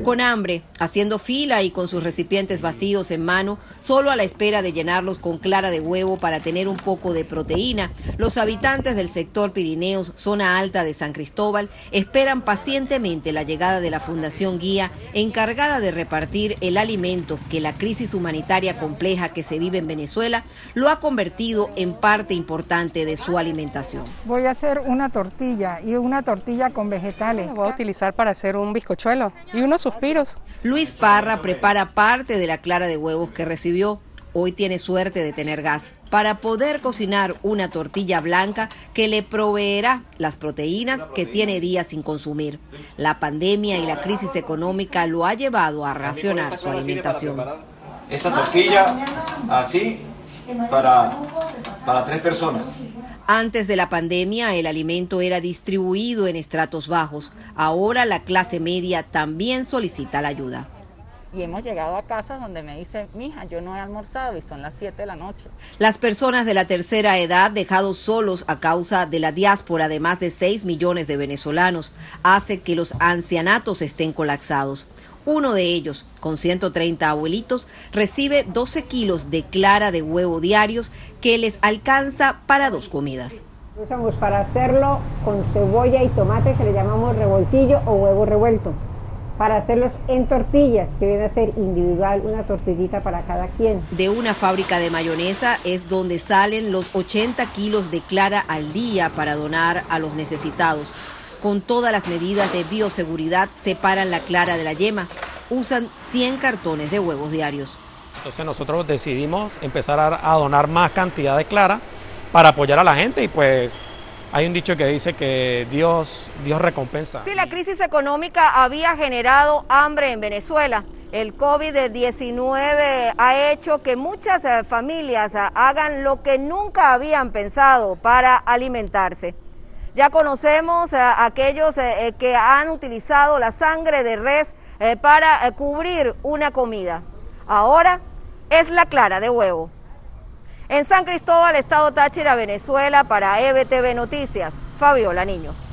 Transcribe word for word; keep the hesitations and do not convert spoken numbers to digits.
Con hambre, haciendo fila y con sus recipientes vacíos en mano, solo a la espera de llenarlos con clara de huevo para tener un poco de proteína, los habitantes del sector Pirineos, zona alta de San Cristóbal, esperan pacientemente la llegada de la Fundación Guía, encargada de repartir el alimento que la crisis humanitaria compleja que se vive en Venezuela lo ha convertido en parte importante de su alimentación. Voy a hacer una tortilla y una tortilla con vegetales. La voy a utilizar para hacer un bizcochuelo y unos suspiros. Luis Parra prepara parte de la clara de huevos que recibió. Hoy tiene suerte de tener gas para poder cocinar una tortilla blanca que le proveerá las proteínas que tiene días sin consumir. La pandemia y la crisis económica lo ha llevado a racionar su alimentación. Esta tortilla así para, para tres personas. Antes de la pandemia, el alimento era distribuido en estratos bajos. Ahora la clase media también solicita la ayuda. Y hemos llegado a casas donde me dicen, mija, yo no he almorzado y son las siete de la noche. Las personas de la tercera edad, dejados solos a causa de la diáspora de más de seis millones de venezolanos, hace que los ancianatos estén colapsados. Uno de ellos, con ciento treinta abuelitos, recibe doce kilos de clara de huevo diarios que les alcanza para dos comidas. Usamos para hacerlo con cebolla y tomate, que le llamamos revoltillo o huevo revuelto. Para hacerlos en tortillas, que viene a ser individual, una tortillita para cada quien. De una fábrica de mayonesa es donde salen los ochenta kilos de clara al día para donar a los necesitados. Con todas las medidas de bioseguridad, separan la clara de la yema. Usan cien cartones de huevos diarios. Entonces nosotros decidimos empezar a, a donar más cantidad de clara para apoyar a la gente y pues hay un dicho que dice que Dios, Dios recompensa. Sí, la crisis económica había generado hambre en Venezuela. El COVID diecinueve ha hecho que muchas familias hagan lo que nunca habían pensado para alimentarse. Ya conocemos a aquellos que han utilizado la sangre de res para cubrir una comida. Ahora es la clara de huevo. En San Cristóbal, estado Táchira, Venezuela, para E B T V Noticias, Fabiola Niño.